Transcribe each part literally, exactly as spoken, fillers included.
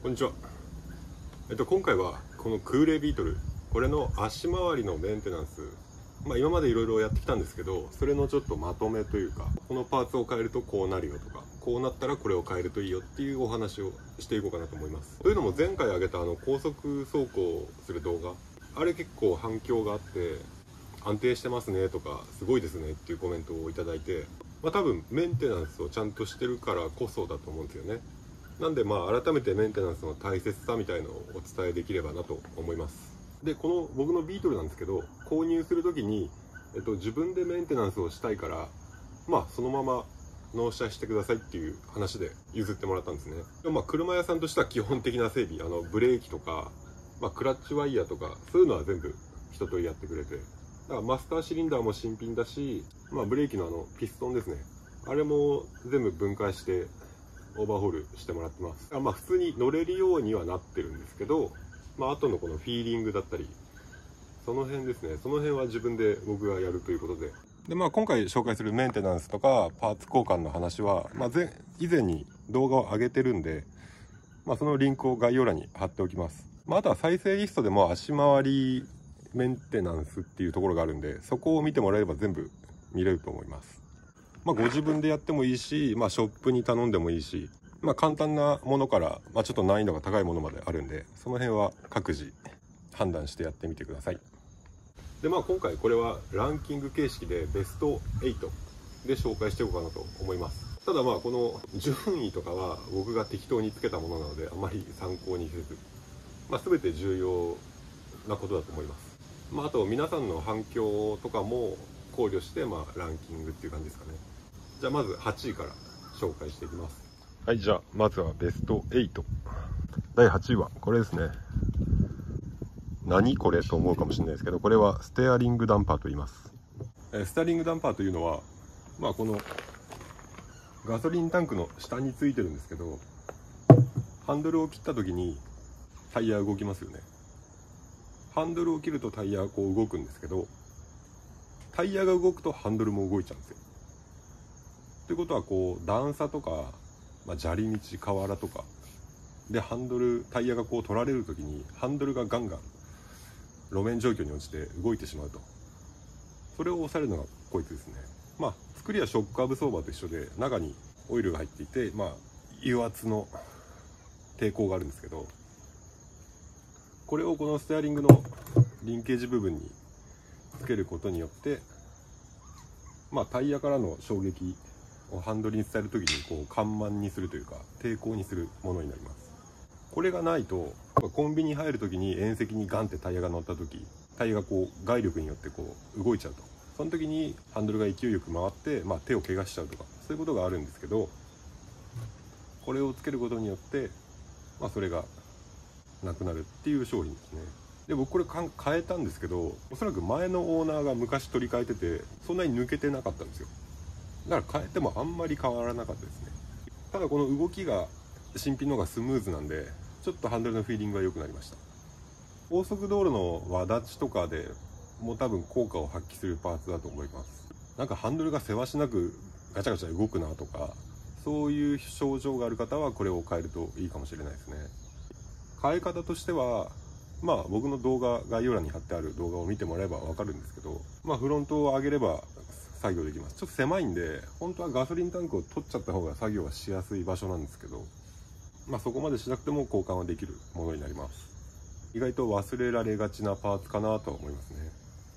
こんにちは。えっと今回はこのクーレービートル、これの足回りのメンテナンス、まあ今までいろいろやってきたんですけど、それのちょっとまとめというか、このパーツを変えるとこうなるよとか、こうなったらこれを変えるといいよっていうお話をしていこうかなと思います。というのも前回上げたあの高速走行する動画、あれ結構反響があって、安定してますねとかすごいですねっていうコメントをいただいて、まあ多分メンテナンスをちゃんとしてるからこそだと思うんですよね。なんでまあ改めてメンテナンスの大切さみたいのをお伝えできればなと思います。でこの僕のビートルなんですけど、購入する時に、えっと、自分でメンテナンスをしたいから、まあそのまま納車してくださいっていう話で譲ってもらったんですね。でもまあ車屋さんとしては基本的な整備、あのブレーキとか、まあ、クラッチワイヤーとかそういうのは全部一通りやってくれて、だからマスターシリンダーも新品だし、まあ、ブレーキのあのピストンですね、あれも全部分解してオーバーホールしてもらってます。まあ普通に乗れるようにはなってるんですけど、まあ後のこのフィーリングだったり、その辺ですね、その辺は自分で僕がやるということで。でまあ今回紹介するメンテナンスとかパーツ交換の話は、まあ、前以前に動画を上げてるんで、まあ、そのリンクを概要欄に貼っておきます。まあ、あとは再生リストでも足回りメンテナンスっていうところがあるんで、そこを見てもらえれば全部見れると思います。まあ、ご自分でやってもいいし、まあ、ショップに頼んでもいいし、まあ、簡単なものから、まあ、ちょっと難易度が高いものまであるんで、その辺は各自判断してやってみてください。でまあ今回これはランキング形式でベストエイトで紹介していこうかなと思います。ただまあこの順位とかは僕が適当につけたものなので、あまり参考にせず、まあ、全て重要なことだと思います。まあ、あと皆さんの反響とかも考慮して、まあ、ランキングっていう感じですかね。じゃあまずはちいから紹介していきます。はい、じゃあまずはベストエイト。だいはちいはこれですね。何これと思うかもしれないですけど、これはステアリングダンパーと言います。えステアリングダンパーというのは、まあ、このガソリンタンクの下についてるんですけど、ハンドルを切った時にタイヤ動きますよね。ハンドルを切るとタイヤがこう動くんですけど、タイヤが動くとハンドルも動いちゃうんですよ。ということはこう段差とか、まあ、砂利道河原とかでハンドルタイヤがこう取られる時にハンドルがガンガン路面状況に落ちて動いてしまうと。それを抑えるのがこいつですね。まあ作りはショックアブソーバーと一緒で、中にオイルが入っていて、まあ油圧の抵抗があるんですけど、これをこのステアリングのリンケージ部分につけることによって、まあタイヤからの衝撃をハンドルに伝える時にこう緩慢にするというか抵抗にするものになります。これがないとコンビニ入る時に縁石にガンってタイヤが乗った時、タイヤがこう外力によってこう動いちゃうと、その時にハンドルが勢いよく回って、まあ、手を怪我しちゃうとかそういうことがあるんですけど、これをつけることによって、まあ、それがなくなるっていう商品ですね。で僕これ変えたんですけど、おそらく前のオーナーが昔取り替えててそんなに抜けてなかったんですよ。だから変えてもあんまり変わらなかったですね。ただこの動きが新品の方がスムーズなんで、ちょっとハンドルのフィーリングが良くなりました。高速道路の輪立ちとかでもう多分効果を発揮するパーツだと思います。なんかハンドルがせわしなくガチャガチャ動くなとか、そういう症状がある方はこれを変えるといいかもしれないですね。変え方としては、まあ僕の動画概要欄に貼ってある動画を見てもらえば分かるんですけど、まあフロントを上げれば作業できます。ちょっと狭いんで本当はガソリンタンクを取っちゃった方が作業はしやすい場所なんですけど、まあそこまでしなくても交換はできるものになります。意外と忘れられがちなパーツかなとは思いますね。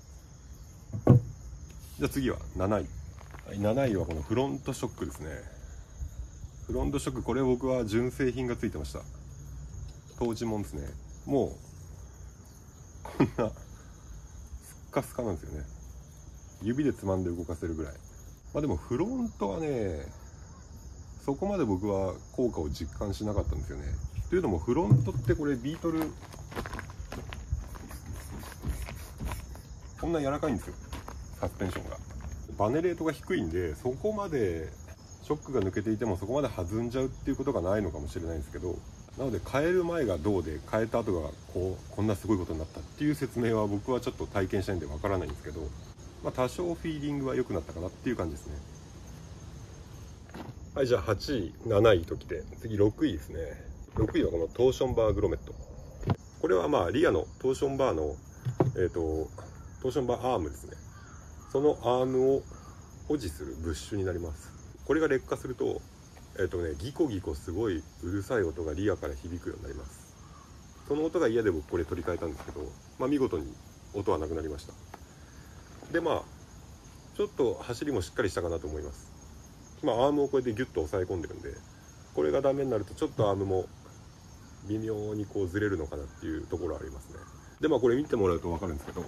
じゃあ次はなない。はい、なないはこのフロントショックですね。フロントショック、これ僕は純正品がついてました。当時もんですね。もうこんなスッカスカなんですよね。指でつまんで動かせるぐらい。まあでもフロントはね、そこまで僕は効果を実感しなかったんですよね。というのもフロントってこれビートルこんな柔らかいんですよ、サスペンションが。バネレートが低いんで、そこまでショックが抜けていてもそこまで弾んじゃうっていうことがないのかもしれないんですけど、なので変える前がどうで変えた後がこうこんなすごいことになったっていう説明は僕はちょっと体験したいんでわからないんですけど、まあ多少フィーリングは良くなったかなっていう感じですね。はい、じゃあはちいなないときて、次ろくいですね。 ろくいはこのトーションバーグロメット。これはまあリアのトーションバーの、えーと、トーションバーアームですね。そのアームを保持するブッシュになります。これが劣化すると、えーとね、ギコギコすごいうるさい音がリアから響くようになります。その音が嫌で僕これ取り替えたんですけど、まあ、見事に音はなくなりました。でまあちょっと走りもしっかりしたかなと思います。まあアームをこうやってギュッと押さえ込んでるんで、これがダメになるとちょっとアームも微妙にこうずれるのかなっていうところありますね。でまあこれ見てもらうと分かるんですけど、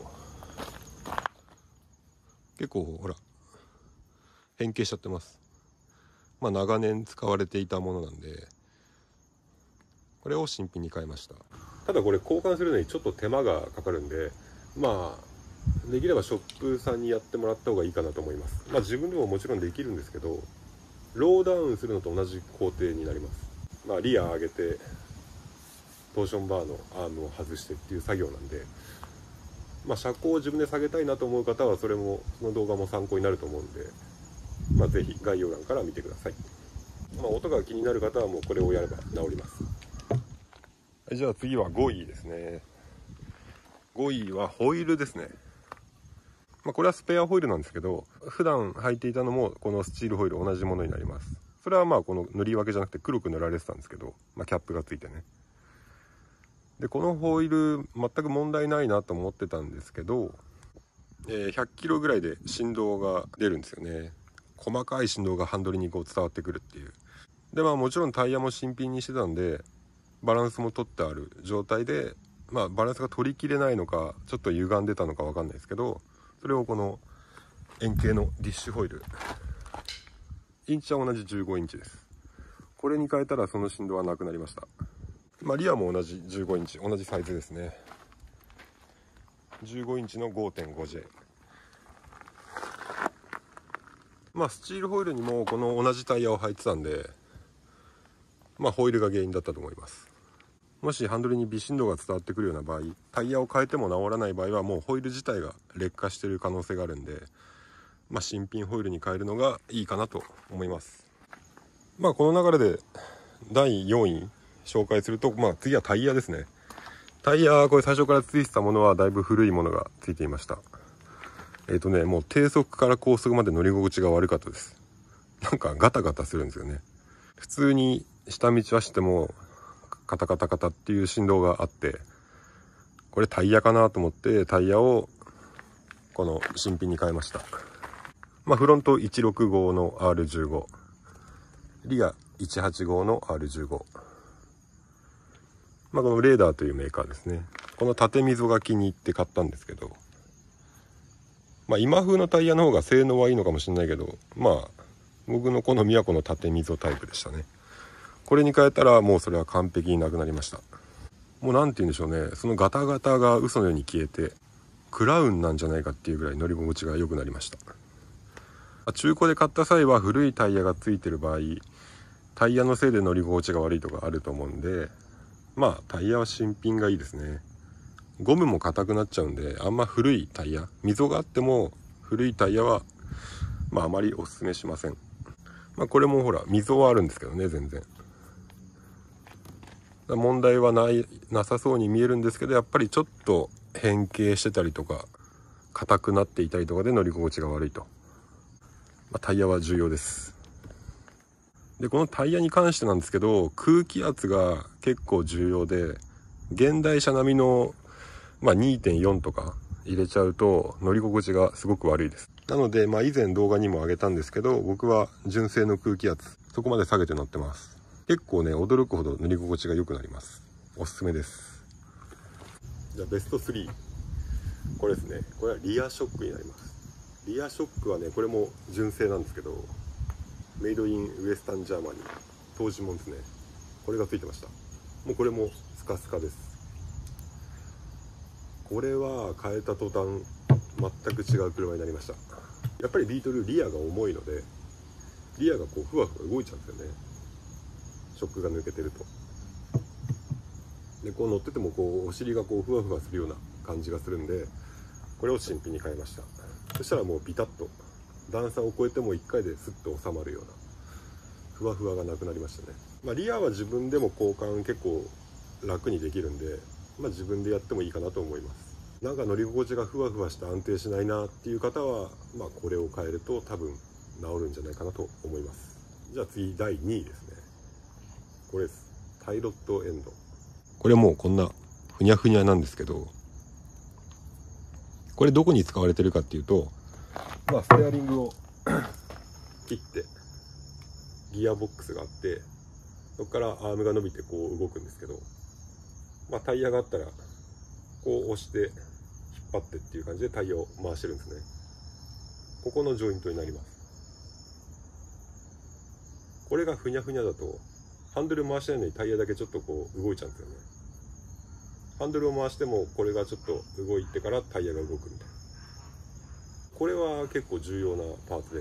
結構ほら変形しちゃってます。まあ長年使われていたものなんで、これを新品に変えました。ただこれ交換するのにちょっと手間がかかるんで、まあできればショップさんにやってもらった方がいいかなと思います。まあ自分でももちろんできるんですけど、ローダウンするのと同じ工程になります。まあリア上げてトーションバーのアームを外してっていう作業なんで、まあ車高を自分で下げたいなと思う方はそれもその動画も参考になると思うんで、まあ是非概要欄から見てください。まあ音が気になる方はもうこれをやれば治ります。はい、じゃあ次はごいですね。ごいはホイールですね。まあ、これはスペアホイールなんですけど、普段履いていたのもこのスチールホイール同じものになります。それはまあこの塗り分けじゃなくて黒く塗られてたんですけど、まあ、キャップがついてね。でこのホイール全く問題ないなと思ってたんですけど、えー、ひゃっキロぐらいで振動が出るんですよね。細かい振動がハンドルにこう伝わってくるっていう。でまあもちろんタイヤも新品にしてたんでバランスも取ってある状態で、まあバランスが取りきれないのかちょっと歪んでたのか分かんないですけど、それをこの円形のディッシュホイール、インチは同じじゅうごインチです。これに変えたらその振動はなくなりました。まあリアも同じじゅうごインチ、同じサイズですね。じゅうごインチの ごてんごジェー。 まあスチールホイールにもこの同じタイヤを履いてたんで、まあホイールが原因だったと思います。もしハンドルに微振動が伝わってくるような場合、タイヤを変えても治らない場合はもうホイール自体が劣化している可能性があるんで、まあ、新品ホイールに変えるのがいいかなと思います。まあこの流れでだいよんい紹介すると、まあ次はタイヤですね。タイヤこれ最初からついてたものはだいぶ古いものがついていました。えっとねもう低速から高速まで乗り心地が悪かったです。なんかガタガタするんですよね。普通に下道走ってもカタカタカタっていう振動があって、これタイヤかなと思ってタイヤをこの新品に変えました。まあフロントいちろくごの アールじゅうご、 リアいちはちごの アールじゅうご、 まあこのレーダーというメーカーですね。この縦溝が気に入って買ったんですけど、まあ今風のタイヤの方が性能はいいのかもしれないけど、まあ僕の好みはこの縦溝タイプでしたね。これに変えたらもうそれは完璧になくなりました。もうなんて言うんでしょうね、そのガタガタが嘘のように消えてクラウンなんじゃないかっていうぐらい乗り心地が良くなりました。中古で買った際は古いタイヤがついてる場合、タイヤのせいで乗り心地が悪いとかあると思うんで、まあタイヤは新品がいいですね。ゴムも硬くなっちゃうんで、あんま古いタイヤ、溝があっても古いタイヤはまああまりおすすめしません。まあこれもほら溝はあるんですけどね、全然問題はないなさそうに見えるんですけど、やっぱりちょっと変形してたりとか硬くなっていたりとかで乗り心地が悪いと、まあ、タイヤは重要です。でこのタイヤに関してなんですけど、空気圧が結構重要で、現代車並みの、まあ、にてんよん とか入れちゃうと乗り心地がすごく悪いです。なので、まあ、以前動画にも上げたんですけど、僕は純正の空気圧そこまで下げて乗ってます。結構ね驚くほど乗り心地が良くなります。おすすめです。じゃあベストスリー、これですね。これはリアショックになります。リアショックはねこれも純正なんですけど、メイドインウエスタンジャーマニー当時もんですね。これがついてました。もうこれもスカスカです。これは変えた途端全く違う車になりました。やっぱりビートルリアが重いので、リアがこうふわふわ動いちゃうんですよね、ショックが抜けてると。でこう乗っててもこうお尻がこうふわふわするような感じがするんで、これを新品に変えました。そしたらもうビタッと段差を越えてもいっかいでスッと収まるようなふわふわがなくなりましたね。まあ、リアは自分でも交換結構楽にできるんで、まあ、自分でやってもいいかなと思います。なんか乗り心地がふわふわして安定しないなっていう方は、まあ、これを変えると多分治るんじゃないかなと思います。じゃあ次だいにいですね。これです。タイロットエンド。これもうこんなふにゃふにゃなんですけど、これどこに使われてるかっていうと、まあステアリングを切ってギアボックスがあって、そこからアームが伸びてこう動くんですけど、まあタイヤがあったらこう押して引っ張ってっていう感じでタイヤを回してるんですね。ここのジョイントになります。これがふにゃふにゃだとハンドル回してないのにタイヤだけちょっとこう動いちゃうんですよね。ハンドルを回してもこれがちょっと動いてからタイヤが動くみたいな。これは結構重要なパーツです。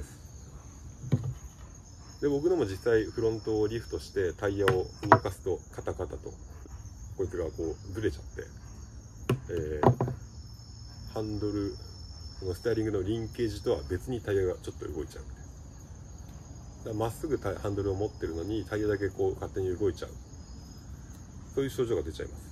で、僕のも実際フロントをリフトしてタイヤを動かすとカタカタとこいつがこうずれちゃって、えー、ハンドル、このステアリングのリンケージとは別にタイヤがちょっと動いちゃうみたいな。まっすぐハンドルを持ってるのにタイヤだけこう勝手に動いちゃう、そういう症状が出ちゃいます。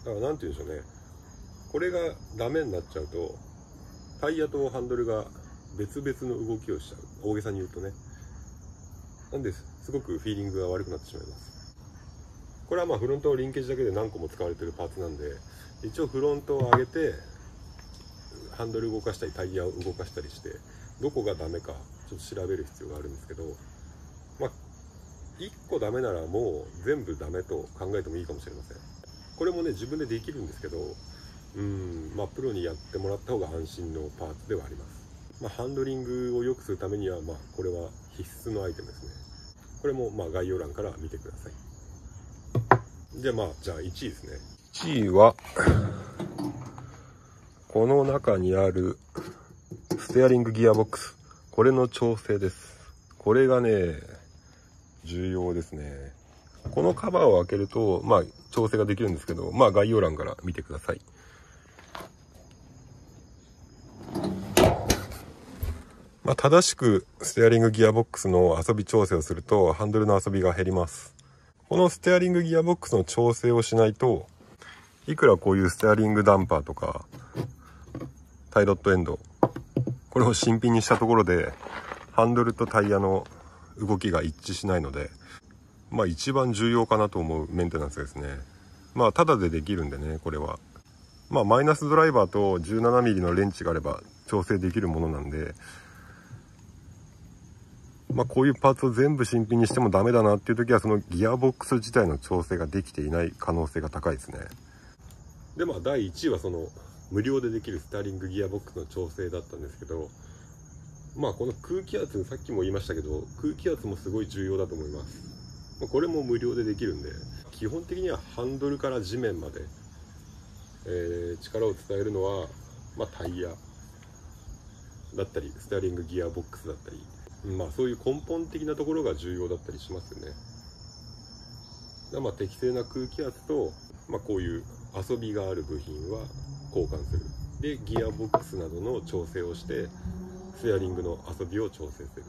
だから何て言うんでしょうね、これがダメになっちゃうとタイヤとハンドルが別々の動きをしちゃう、大げさに言うとね。なんですごくフィーリングが悪くなってしまいます。これはまあフロントリンケージだけで何個も使われてるパーツなんで、一応フロントを上げてハンドル動かしたりタイヤを動かしたりしてどこがダメかちょっと調べる必要があるんですけど、まあいっこダメならもう全部ダメと考えてもいいかもしれません。これもね自分でできるんですけど、うんまあプロにやってもらった方が安心のパーツではあります。まあ、ハンドリングを良くするためにはまあこれは必須のアイテムですね。これもまあ概要欄から見てください。でまあじゃあいちいですね。いちいはこの中にあるステアリングギアボックス、これの調整です。これがね重要ですね。このカバーを開けるとまあ調整ができるんですけど、まあ概要欄から見てください。まあ、正しくステアリングギアボックスの遊び調整をするとハンドルの遊びが減ります。このステアリングギアボックスの調整をしないと、いくらこういうステアリングダンパーとかタイロットエンド、これを新品にしたところでハンドルとタイヤの動きが一致しないので、まあ一番重要かなと思うメンテナンスですね。まあタダでできるんでね、これはまあマイナスドライバーと じゅうななミリ のレンチがあれば調整できるものなんで、まあこういうパーツを全部新品にしてもダメだなっていう時は、そのギアボックス自体の調整ができていない可能性が高いですね。でまあだいいちいはその無料でできるステアリングギアボックスの調整だったんですけど、まあこの空気圧、さっきも言いましたけど空気圧もすごい重要だと思います。まあ、これも無料でできるんで、基本的にはハンドルから地面まで、えー、力を伝えるのは、まあ、タイヤだったりステアリングギアボックスだったり、まあそういう根本的なところが重要だったりしますよね。だからまあ適正な空気圧と、まあ、こういう遊びがある部品は交換する。でギアボックスなどの調整をしてステアリングの遊びを調整する。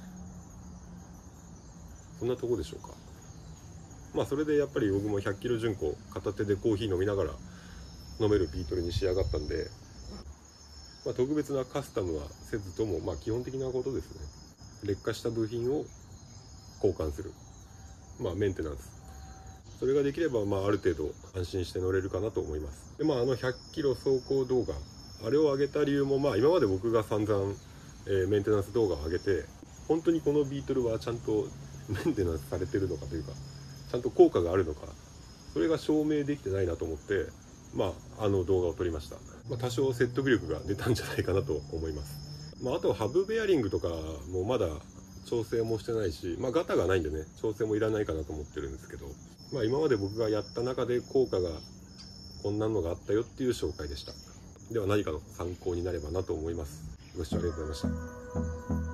そんなとこでしょうか。まあそれでやっぱり僕もひゃっキロ巡航片手でコーヒー飲みながら飲めるビートルに仕上がったんで、まあ、特別なカスタムはせずともまあ基本的なことですね。劣化した部品を交換する、まあメンテナンス、それができればまあある程度安心して乗れるかなと思います。でまああのひゃっキロ走行動画、あれを上げた理由も、まあ今まで僕が散々、えー、メンテナンス動画を上げて、本当にこのビートルはちゃんとメンテナンスされてるのかというか、ちゃんと効果があるのか、それが証明できてないなと思って、まああの動画を撮りました。まあ、多少説得力が出たんじゃないかなと思います。まあ、あとハブベアリングとかもまだ調整もしてないし、まあ、ガタがないんでね調整もいらないかなと思ってるんですけど、まあ、今まで僕がやった中で効果がこんなのがあったよっていう紹介でした。では何かの参考になればなと思います。ご視聴ありがとうございました。